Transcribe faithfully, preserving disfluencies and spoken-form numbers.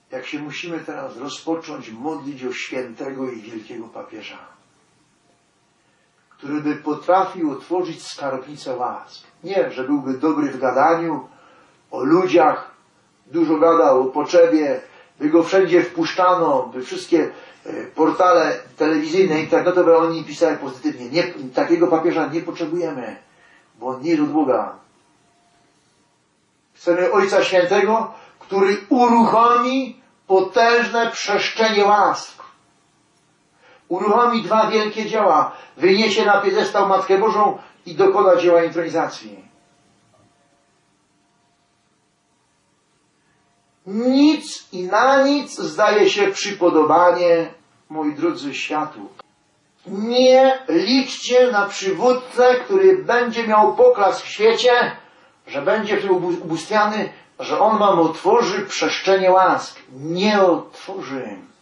jak się musimy teraz rozpocząć modlić o świętego i wielkiego papieża, który by potrafił otworzyć skarbnicę łask. Nie, że byłby dobry w gadaniu o ludziach, dużo gadał o potrzebie, by go wszędzie wpuszczano, by wszystkie portale telewizyjne, internetowe o nim pisały pozytywnie. Nie, takiego papieża nie potrzebujemy, bo on nie jest od Boga. Chcemy Ojca Świętego, który uruchomi potężne przestrzenie łask. Uruchomi dwa wielkie dzieła. Wyniesie na piedestał Matkę Bożą i dokona dzieła intronizacji. Nic i na nic zdaje się przypodobanie, moi drodzy, światu. Nie liczcie na przywódcę, który będzie miał poklask w świecie, że będzie w tym ubóstwiany, że on wam otworzy przestrzenie łask. Nie otworzy.